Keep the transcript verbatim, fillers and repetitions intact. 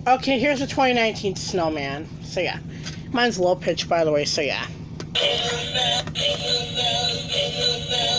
Okay, here's a twenty nineteen snowman. So yeah. Mine's low pitch, by the way, so yeah.